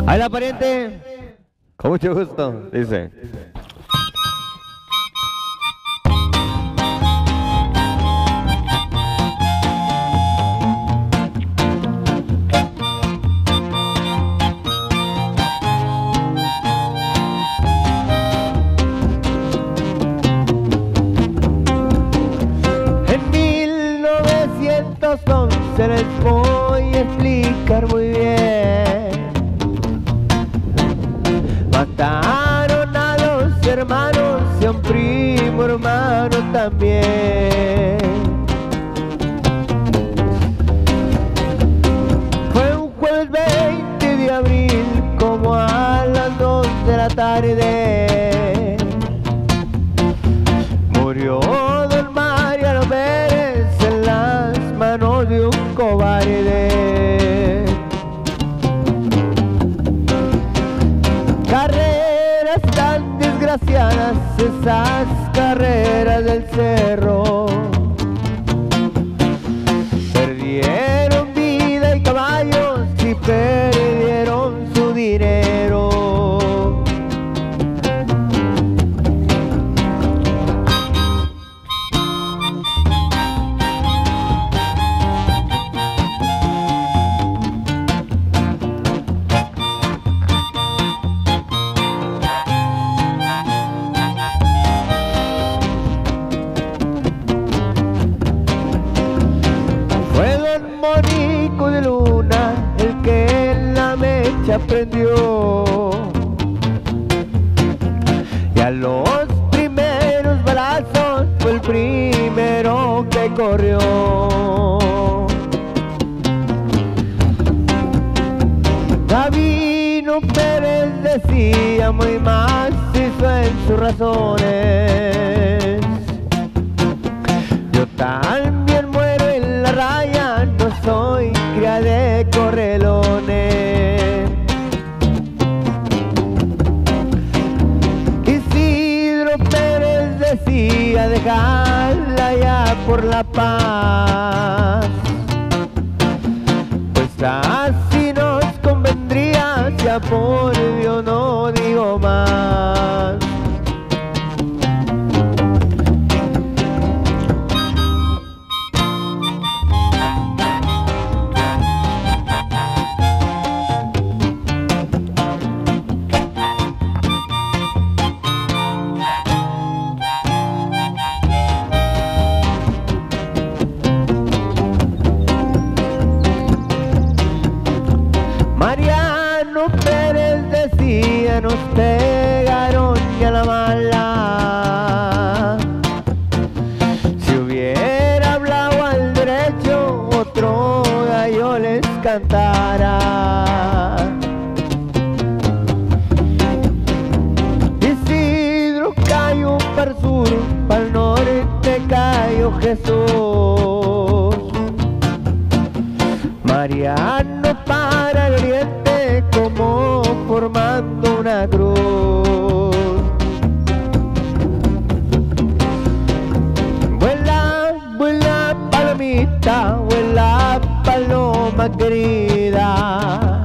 Ahí la pariente, con mucho gusto, dice. En 1911 les voy a explicar muy bien. Mataron a los hermanos y a un primo hermano también. Fue un jueves 20 de abril, como a las 2 de la tarde. Murió don Mariano Pérez en las manos de un cobarde. Carreras tan desgraciadas, esas carreras del cerro. Perdieron vida y caballos y perdieron su dinero. Fue don Monico de Luna el que en la mecha prendió, y a los primeros balazos fue el primero que corrió. Gabino Pérez decía muy macizo en sus razones: yo también muero en la raya, no soy cría de correlones. Isidro Pérez decía dejarla ya por la paz, pues así nos convendría, ya por Dios no digo más. Mariano Pérez decía nos pegaron ya la mala. Si hubiera hablado al derecho, otro gallo les cantara. Isidro cayó para el sur, para el norte cayó Jesús. Mariano para el oriente, como formando una cruz. Vuela, vuela palomita, vuela paloma querida.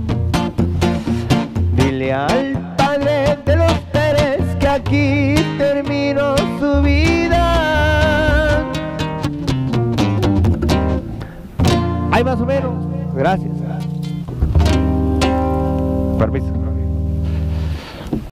Dile al padre de los Pérez que aquí terminó su vida. Ahí más o menos. Gracias. Permiso.